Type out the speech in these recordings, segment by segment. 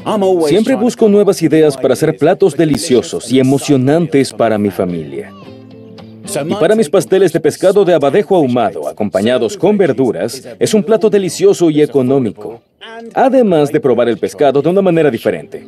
Siempre busco nuevas ideas para hacer platos deliciosos y emocionantes para mi familia. Y para mis pasteles de pescado de abadejo ahumado, acompañados con verduras, es un plato delicioso y económico. Además de probar el pescado de una manera diferente.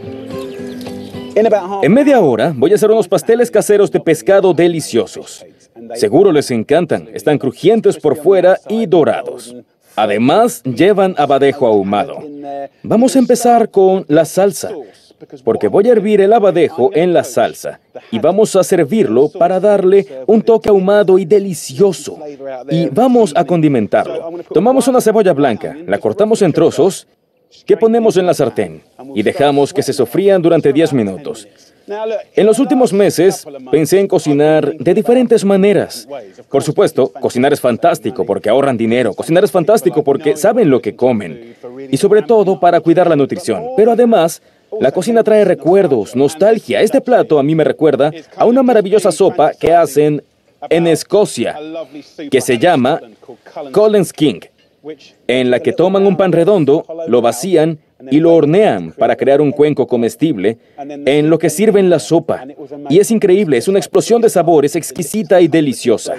En media hora voy a hacer unos pasteles caseros de pescado deliciosos. Seguro les encantan, están crujientes por fuera y dorados. Además, llevan abadejo ahumado. Vamos a empezar con la salsa, porque voy a hervir el abadejo en la salsa y vamos a servirlo para darle un toque ahumado y delicioso. Y vamos a condimentarlo. Tomamos una cebolla blanca, la cortamos en trozos, que ponemos en la sartén y dejamos que se sofrían durante 10 minutos. En los últimos meses, pensé en cocinar de diferentes maneras. Por supuesto, cocinar es fantástico porque ahorran dinero. Cocinar es fantástico porque saben lo que comen. Y sobre todo, para cuidar la nutrición. Pero además, la cocina trae recuerdos, nostalgia. Este plato a mí me recuerda a una maravillosa sopa que hacen en Escocia, que se llama Colin's King, en la que toman un pan redondo, lo vacían y lo hornean para crear un cuenco comestible, en lo que sirven la sopa. Y es increíble, es una explosión de sabores exquisita y deliciosa.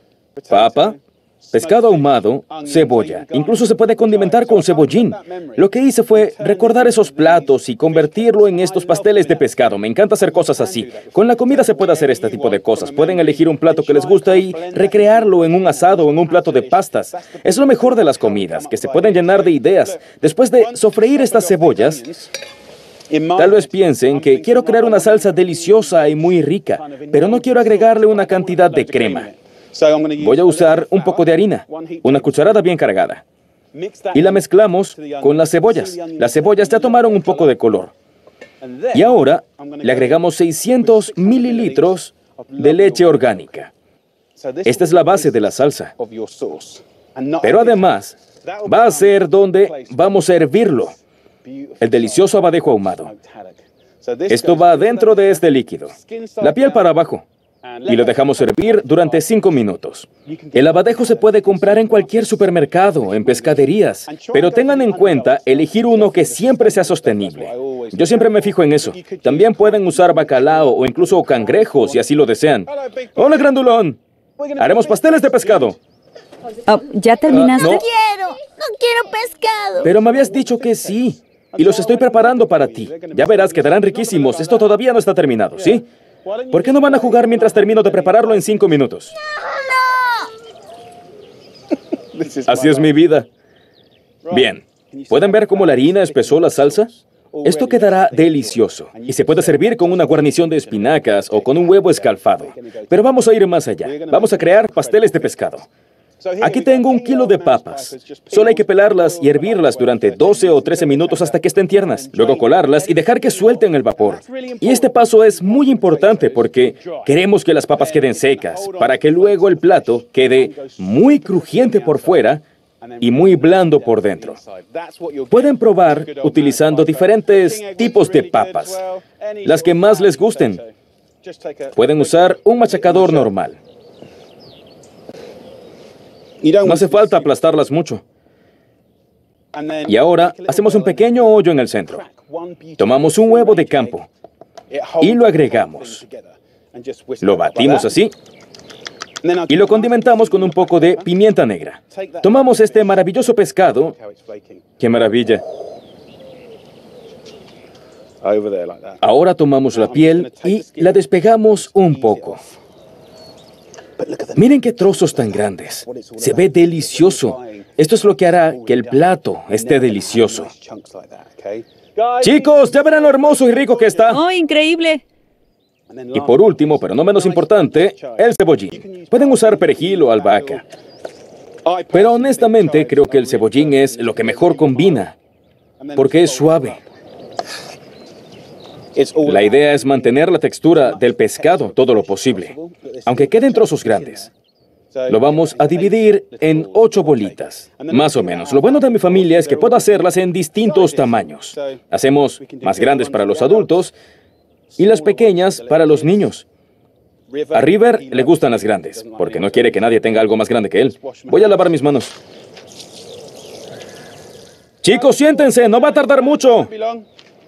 Papa, pescado ahumado, cebolla. Incluso se puede condimentar con cebollín. Lo que hice fue recordar esos platos y convertirlo en estos pasteles de pescado. Me encanta hacer cosas así. Con la comida se puede hacer este tipo de cosas. Pueden elegir un plato que les gusta y recrearlo en un asado o en un plato de pastas. Es lo mejor de las comidas, que se pueden llenar de ideas. Después de sofreír estas cebollas, tal vez piensen que quiero crear una salsa deliciosa y muy rica, pero no quiero agregarle una cantidad de crema. Voy a usar un poco de harina, una cucharada bien cargada. Y la mezclamos con las cebollas. Las cebollas ya tomaron un poco de color. Y ahora le agregamos 600 mililitros de leche orgánica. Esta es la base de la salsa. Pero además, va a ser donde vamos a hervirlo. El delicioso abadejo ahumado. Esto va dentro de este líquido. La piel para abajo. Y lo dejamos hervir durante 5 minutos. El abadejo se puede comprar en cualquier supermercado, en pescaderías, pero tengan en cuenta elegir uno que siempre sea sostenible. Yo siempre me fijo en eso. También pueden usar bacalao o incluso cangrejos si así lo desean. ¡Hola, grandulón! Haremos pasteles de pescado. ¿Ya terminaste? No, No quiero pescado. pero me habías dicho que sí. Y los estoy preparando para ti. Ya verás, quedarán riquísimos. Esto todavía no está terminado, ¿sí? ¿Por qué no van a jugar mientras termino de prepararlo en 5 minutos? Así es mi vida. Bien, ¿pueden ver cómo la harina espesó la salsa? Esto quedará delicioso y se puede servir con una guarnición de espinacas o con un huevo escalfado. Pero vamos a ir más allá. Vamos a crear pasteles de pescado. Aquí tengo 1 kilo de papas. Solo hay que pelarlas y hervirlas durante 12 o 13 minutos hasta que estén tiernas. Luego colarlas y dejar que suelten el vapor. Y este paso es muy importante porque queremos que las papas queden secas para que luego el plato quede muy crujiente por fuera y muy blando por dentro. Pueden probar utilizando diferentes tipos de papas, las que más les gusten. Pueden usar un machacador normal. No hace falta aplastarlas mucho. Y ahora hacemos un pequeño hoyo en el centro. Tomamos un huevo de campo y lo agregamos. Lo batimos así y lo condimentamos con un poco de pimienta negra. Tomamos este maravilloso pescado. ¡Qué maravilla! Ahora tomamos la piel y la despegamos un poco. Miren qué trozos tan grandes. Se ve delicioso. Esto es lo que hará que el plato esté delicioso. Chicos, ya verán lo hermoso y rico que está. ¡Oh, increíble! Y por último, pero no menos importante, el cebollín. Pueden usar perejil o albahaca. Pero honestamente creo que el cebollín es lo que mejor combina, porque es suave. La idea es mantener la textura del pescado todo lo posible, aunque queden trozos grandes. Lo vamos a dividir en 8 bolitas, más o menos. Lo bueno de mi familia es que puedo hacerlas en distintos tamaños. Hacemos más grandes para los adultos y las pequeñas para los niños. A River le gustan las grandes, porque no quiere que nadie tenga algo más grande que él. Voy a lavar mis manos. Chicos, siéntense, no va a tardar mucho.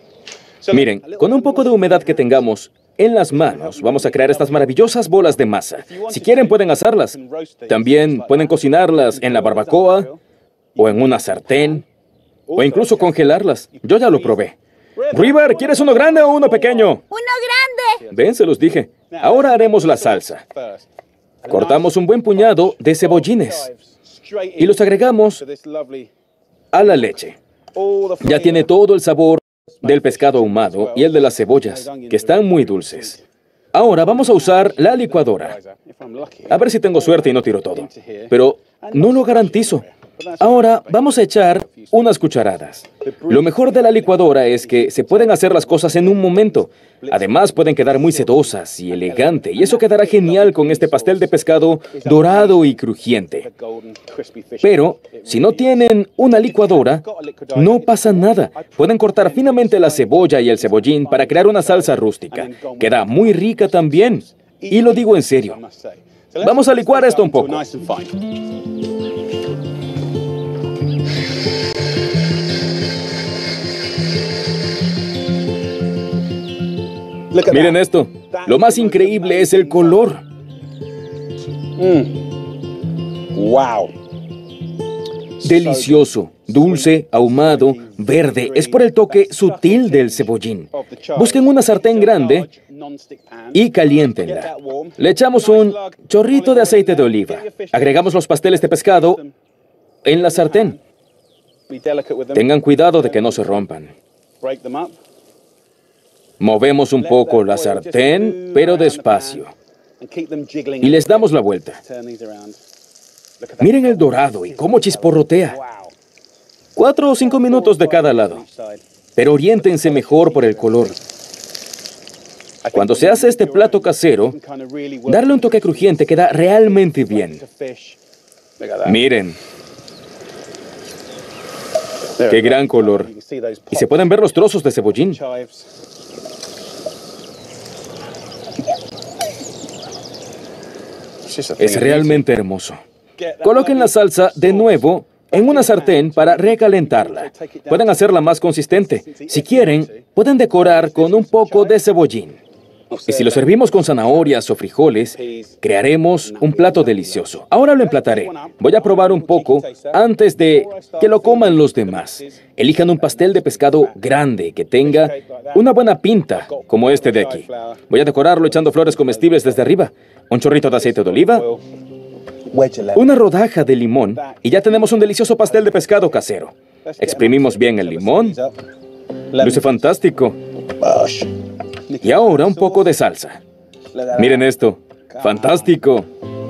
Miren, con un poco de humedad que tengamos en las manos, vamos a crear estas maravillosas bolas de masa. Si quieren, pueden asarlas. También pueden cocinarlas en la barbacoa, o en una sartén, o incluso congelarlas. Yo ya lo probé. River, ¿quieres uno grande o uno pequeño? ¡Uno grande! Ven, se los dije. Ahora haremos la salsa. Cortamos un buen puñado de cebollines y los agregamos a la leche. Ya tiene todo el sabor del pescado ahumado y el de las cebollas, que están muy dulces. Ahora vamos a usar la licuadora. A ver si tengo suerte y no tiro todo. Pero no lo garantizo. Ahora vamos a echar unas cucharadas. Lo mejor de la licuadora es que se pueden hacer las cosas en un momento. Además, pueden quedar muy sedosas y elegantes, y eso quedará genial con este pastel de pescado dorado y crujiente. Pero, si no tienen una licuadora, no pasa nada. Pueden cortar finamente la cebolla y el cebollín para crear una salsa rústica. Queda muy rica también. Y lo digo en serio. Vamos a licuar esto un poco. Miren esto. Lo más increíble es el color. Wow. Delicioso, dulce, ahumado, verde. Es por el toque sutil del cebollín. Busquen una sartén grande y caliéntenla. Le echamos un chorrito de aceite de oliva. Agregamos los pasteles de pescado en la sartén. Tengan cuidado de que no se rompan. Movemos un poco la sartén, pero despacio. Y les damos la vuelta. Miren el dorado y cómo chisporrotea. 4 o 5 minutos de cada lado. Pero oriéntense mejor por el color. Cuando se hace este plato casero, darle un toque crujiente queda realmente bien. Miren. Qué gran color. Y se pueden ver los trozos de cebollín. Es realmente hermoso. Coloquen la salsa de nuevo en una sartén para recalentarla. Pueden hacerla más consistente. Si quieren, pueden decorar con un poco de cebollín. Y si lo servimos con zanahorias o frijoles, crearemos un plato delicioso. Ahora lo emplataré. Voy a probar un poco antes de que lo coman los demás. Elijan un pastel de pescado grande que tenga una buena pinta, como este de aquí. Voy a decorarlo echando flores comestibles desde arriba, un chorrito de aceite de oliva, una rodaja de limón, y ya tenemos un delicioso pastel de pescado casero. Exprimimos bien el limón. Luce fantástico. Y ahora un poco de salsa. Miren esto. ¡Fantástico!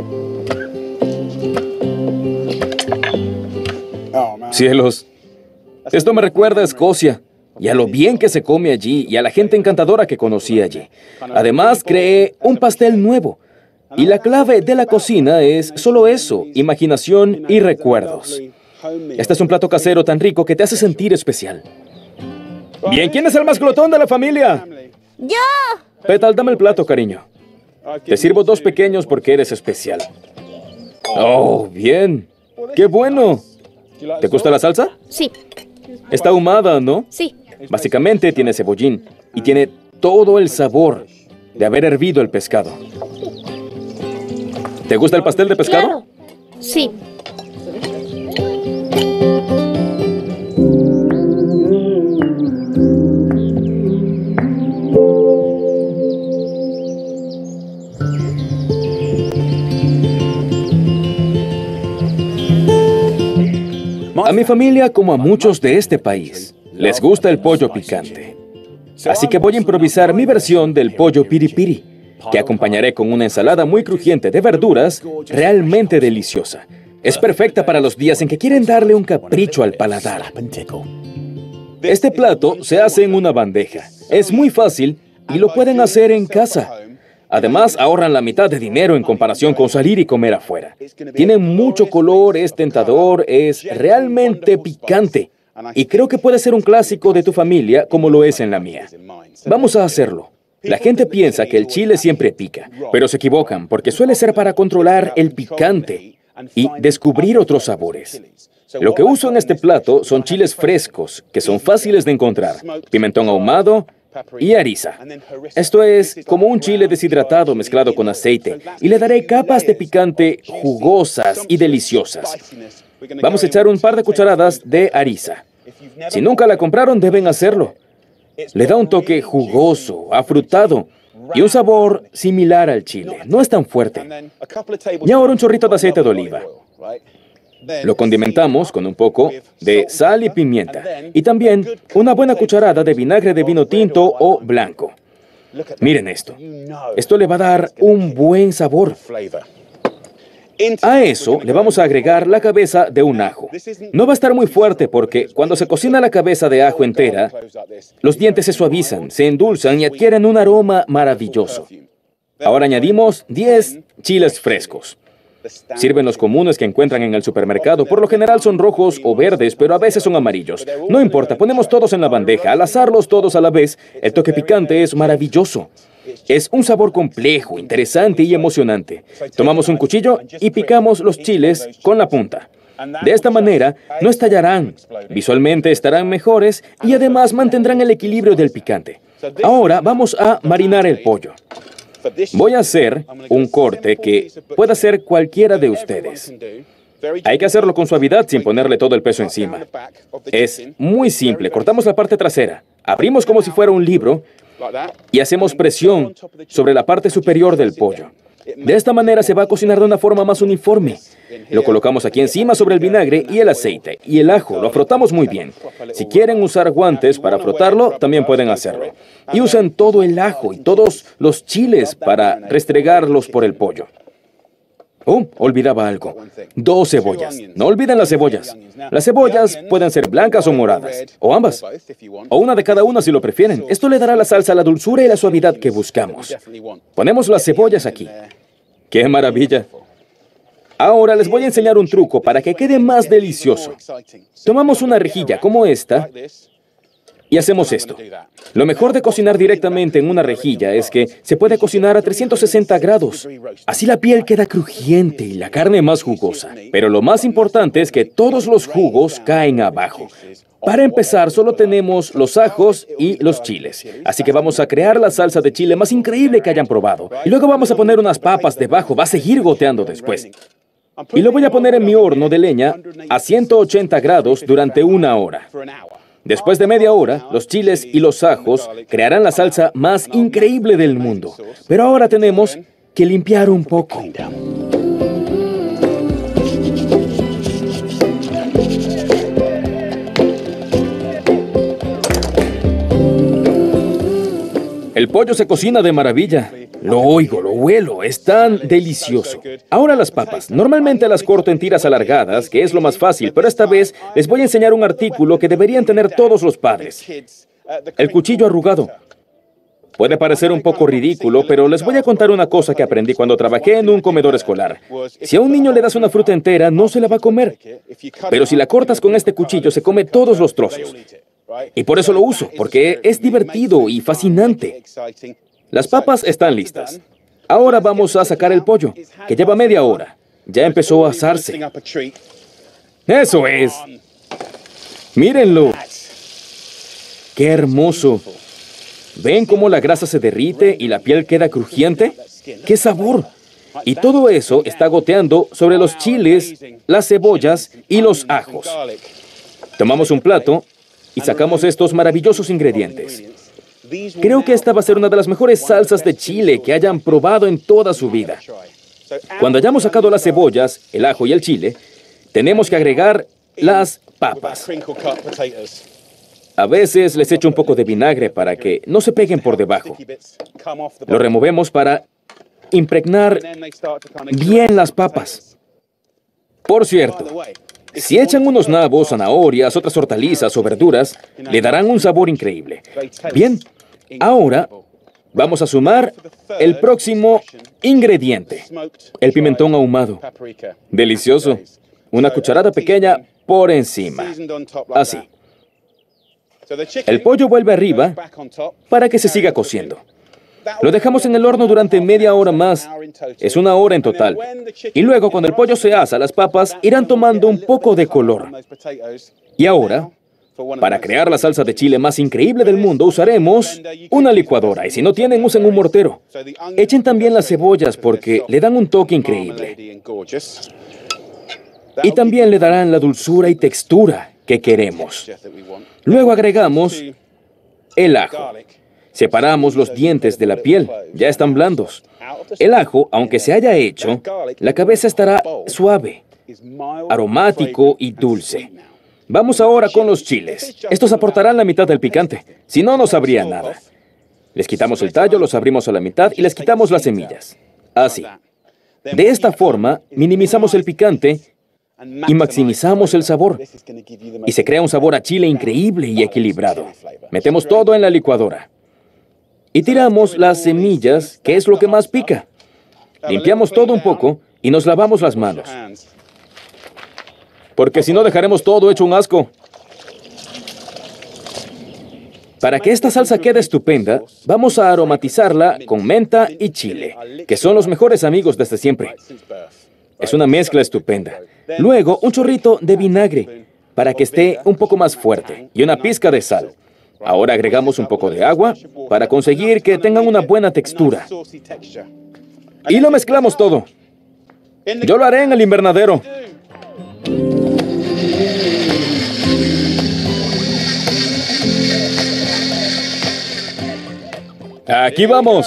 Cielos. Esto me recuerda a Escocia, y a lo bien que se come allí, y a la gente encantadora que conocí allí. Además, creé un pastel nuevo. Y la clave de la cocina es solo eso, imaginación y recuerdos. Este es un plato casero tan rico que te hace sentir especial. Bien, ¿quién es el más glotón de la familia? ¡Yo! Petal, dame el plato, cariño. Te sirvo 2 pequeños porque eres especial. ¡Oh, bien! ¡Qué bueno! ¿Te gusta la salsa? Sí, Está ahumada, ¿no? sí. Básicamente tiene cebollín y tiene todo el sabor de haber hervido el pescado. ¿Te gusta el pastel de pescado? Claro. Sí. A mi familia, como a muchos de este país, les gusta el pollo picante. Así que voy a improvisar mi versión del pollo piripiri, que acompañaré con una ensalada muy crujiente de verduras, realmente deliciosa. Es perfecta para los días en que quieren darle un capricho al paladar. Este plato se hace en una bandeja. Es muy fácil y lo pueden hacer en casa. Además, ahorran la mitad de dinero en comparación con salir y comer afuera. Tiene mucho color, es tentador, es realmente picante. Y creo que puede ser un clásico de tu familia como lo es en la mía. Vamos a hacerlo. La gente piensa que el chile siempre pica, pero se equivocan porque suele ser para controlar el picante y descubrir otros sabores. Lo que uso en este plato son chiles frescos, que son fáciles de encontrar, pimentón ahumado, y harissa. Esto es como un chile deshidratado mezclado con aceite, y le daré capas de picante jugosas y deliciosas. Vamos a echar un par de cucharadas de harissa. Si nunca la compraron, deben hacerlo. Le da un toque jugoso, afrutado y un sabor similar al chile. No es tan fuerte. Y ahora un chorrito de aceite de oliva. Lo condimentamos con un poco de sal y pimienta. Y también una buena cucharada de vinagre de vino tinto o blanco. Miren esto. Esto le va a dar un buen sabor. A eso le vamos a agregar la cabeza de un ajo. No va a estar muy fuerte porque cuando se cocina la cabeza de ajo entera, los dientes se suavizan, se endulzan y adquieren un aroma maravilloso. Ahora añadimos 10 chiles frescos. Sirven los comunes que encuentran en el supermercado. Por lo general son rojos o verdes, pero a veces son amarillos. No importa, ponemos todos en la bandeja. Al asarlos todos a la vez, el toque picante es maravilloso. Es un sabor complejo, interesante y emocionante. Tomamos un cuchillo y picamos los chiles con la punta. De esta manera, no estallarán, visualmente estarán mejores y además mantendrán el equilibrio del picante. Ahora vamos a marinar el pollo. Voy a hacer un corte que pueda hacer cualquiera de ustedes. Hay que hacerlo con suavidad sin ponerle todo el peso encima. Es muy simple. Cortamos la parte trasera, abrimos como si fuera un libro y hacemos presión sobre la parte superior del pollo. De esta manera se va a cocinar de una forma más uniforme. Lo colocamos aquí encima sobre el vinagre y el aceite y el ajo. Lo frotamos muy bien. Si quieren usar guantes para frotarlo, también pueden hacerlo. Y usan todo el ajo y todos los chiles para restregarlos por el pollo. Olvidaba algo. 2 cebollas. No olviden las cebollas. Las cebollas pueden ser blancas o moradas, o ambas, o una de cada una si lo prefieren. Esto le dará a la salsa la dulzura y la suavidad que buscamos. Ponemos las cebollas aquí. ¡Qué maravilla! Ahora les voy a enseñar un truco para que quede más delicioso. Tomamos una rejilla como esta y hacemos esto. Lo mejor de cocinar directamente en una rejilla es que se puede cocinar a 360 grados. Así la piel queda crujiente y la carne más jugosa. Pero lo más importante es que todos los jugos caen abajo. Para empezar, solo tenemos los ajos y los chiles. Así que vamos a crear la salsa de chile más increíble que hayan probado. Y luego vamos a poner unas papas debajo. Va a seguir goteando después. Y lo voy a poner en mi horno de leña a 180 grados durante 1 hora. Después de media hora, los chiles y los ajos crearán la salsa más increíble del mundo. Pero ahora tenemos que limpiar un poco. El pollo se cocina de maravilla. Lo oigo, lo huelo, es tan delicioso. Ahora las papas. Normalmente las corto en tiras alargadas, que es lo más fácil, pero esta vez les voy a enseñar un artículo que deberían tener todos los padres. El cuchillo arrugado. Puede parecer un poco ridículo, pero les voy a contar una cosa que aprendí cuando trabajé en un comedor escolar. Si a un niño le das una fruta entera, no se la va a comer. Pero si la cortas con este cuchillo, se come todos los trozos. Y por eso lo uso, porque es divertido y fascinante. Las papas están listas. Ahora vamos a sacar el pollo, que lleva media hora. Ya empezó a asarse. ¡Eso es! ¡Mírenlo! ¡Qué hermoso! ¿Ven cómo la grasa se derrite y la piel queda crujiente? ¡Qué sabor! Y todo eso está goteando sobre los chiles, las cebollas y los ajos. Tomamos un plato y sacamos estos maravillosos ingredientes. Creo que esta va a ser una de las mejores salsas de chile que hayan probado en toda su vida. Cuando hayamos sacado las cebollas, el ajo y el chile, tenemos que agregar las papas. A veces les echo un poco de vinagre para que no se peguen por debajo. Lo removemos para impregnar bien las papas. Por cierto, si echan unos nabos, zanahorias, otras hortalizas o verduras, le darán un sabor increíble. Bien, ahora vamos a sumar el próximo ingrediente, el pimentón ahumado. Delicioso. Una cucharada pequeña por encima. Así. El pollo vuelve arriba para que se siga cociendo. Lo dejamos en el horno durante media hora más. Es 1 hora en total. Y luego, cuando el pollo se asa, las papas irán tomando un poco de color. Y ahora, Para crear la salsa de chile más increíble del mundo, usaremos una licuadora. Y si no tienen, usen un mortero. Echen también las cebollas porque le dan un toque increíble. Y también le darán la dulzura y textura que queremos. Luego agregamos el ajo. Separamos los dientes de la piel, ya están blandos. El ajo, aunque se haya hecho, la cabeza estará suave, aromático y dulce. Vamos ahora con los chiles. Estos aportarán la mitad del picante, si no, no sabría nada. Les quitamos el tallo, los abrimos a la mitad y les quitamos las semillas. Así. De esta forma, minimizamos el picante y maximizamos el sabor. Y se crea un sabor a chile increíble y equilibrado. Metemos todo en la licuadora. Y tiramos las semillas, que es lo que más pica. Limpiamos todo un poco y nos lavamos las manos. Porque si no, dejaremos todo hecho un asco. Para que esta salsa quede estupenda, vamos a aromatizarla con menta y chile, que son los mejores amigos desde siempre. Es una mezcla estupenda. Luego, un chorrito de vinagre, para que esté un poco más fuerte, y una pizca de sal. Ahora agregamos un poco de agua para conseguir que tengan una buena textura. Y lo mezclamos todo. Yo lo haré en el invernadero. Aquí vamos.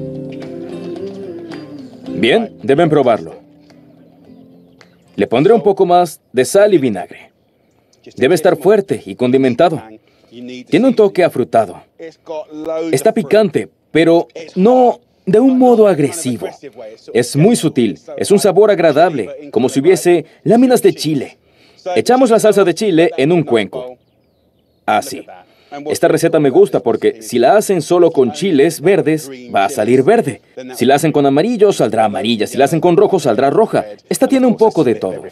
Bien, deben probarlo. Le pondré un poco más de sal y vinagre. Debe estar fuerte y condimentado. Tiene un toque afrutado. Está picante, pero no de un modo agresivo. Es muy sutil. Es un sabor agradable, como si hubiese láminas de chile. Echamos la salsa de chile en un cuenco. Así. Esta receta me gusta porque si la hacen solo con chiles verdes, va a salir verde. Si la hacen con amarillo, saldrá amarilla. Si la hacen con rojo, saldrá roja. Esta tiene un poco de todo.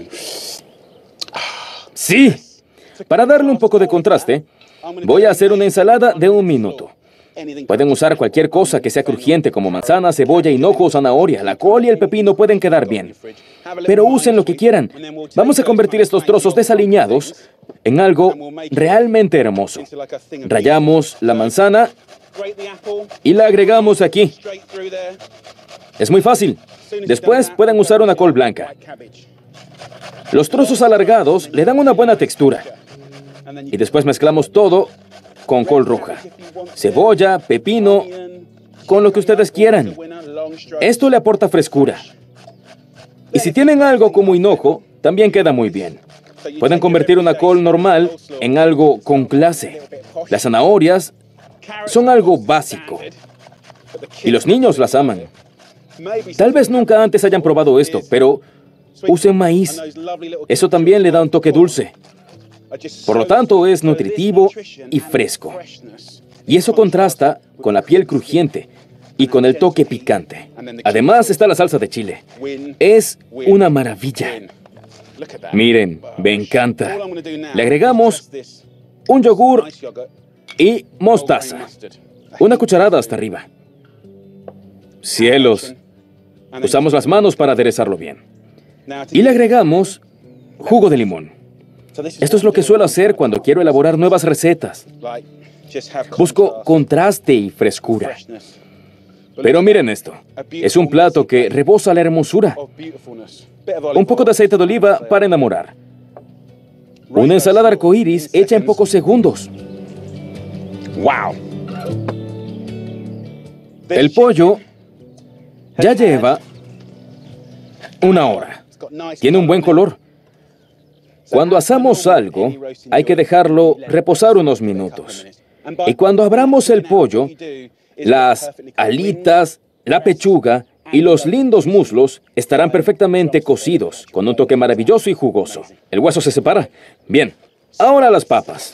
¡Sí! Para darle un poco de contraste, voy a hacer una ensalada de 1 minuto. Pueden usar cualquier cosa que sea crujiente como manzana, cebolla, hinojo, zanahoria. La col y el pepino pueden quedar bien. Pero usen lo que quieran. Vamos a convertir estos trozos desaliñados en algo realmente hermoso. Rallamos la manzana y la agregamos aquí. Es muy fácil. Después pueden usar una col blanca. Los trozos alargados le dan una buena textura. Y después mezclamos todo con col roja, cebolla, pepino, con lo que ustedes quieran. Esto le aporta frescura. Y si tienen algo como hinojo, también queda muy bien. Pueden convertir una col normal en algo con clase. Las zanahorias son algo básico. Y los niños las aman. Tal vez nunca antes hayan probado esto, pero usen maíz. Eso también le da un toque dulce. Por lo tanto, es nutritivo y fresco. Y eso contrasta con la piel crujiente y con el toque picante. Además está la salsa de chile. Es una maravilla. Miren, me encanta. Le agregamos un yogur y mostaza. Una cucharada hasta arriba. Cielos. Usamos las manos para aderezarlo bien. Y le agregamos jugo de limón. Esto es lo que suelo hacer cuando quiero elaborar nuevas recetas. Busco contraste y frescura. Pero miren esto. Es un plato que rebosa la hermosura. Un poco de aceite de oliva para enamorar. Una ensalada arcoíris hecha en pocos segundos. ¡Wow! El pollo ya lleva 1 hora. Tiene un buen color. Cuando asamos algo, hay que dejarlo reposar unos minutos. Y cuando abramos el pollo, las alitas, la pechuga y los lindos muslos estarán perfectamente cocidos, con un toque maravilloso y jugoso. El hueso se separa. Bien, ahora las papas.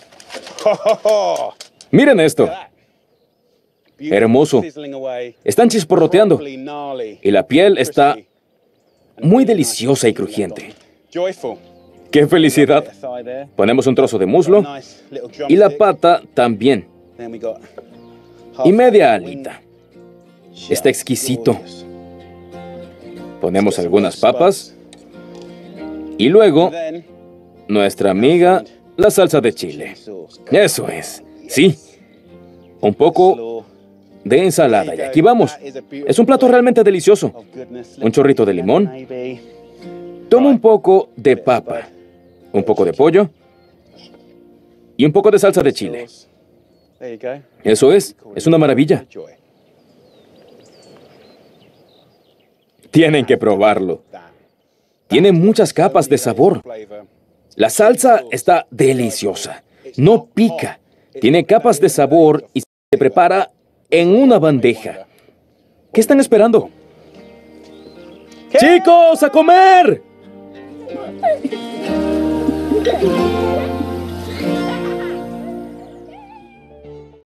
Miren esto. Hermoso. Están chisporroteando. Y la piel está muy deliciosa y crujiente. ¡Qué felicidad! Ponemos un trozo de muslo y la pata también. Y media alita. Está exquisito. Ponemos algunas papas. Y luego, nuestra amiga la salsa de chile. Eso es. Sí. Un poco de ensalada. Y aquí vamos. Es un plato realmente delicioso. Un chorrito de limón. Toma un poco de papa. Un poco de pollo. Y un poco de salsa de chile. Eso es. Es una maravilla. Tienen que probarlo. Tiene muchas capas de sabor. La salsa está deliciosa. No pica. Tiene capas de sabor y se prepara en una bandeja. ¿Qué están esperando? ¡Chicos, a comer!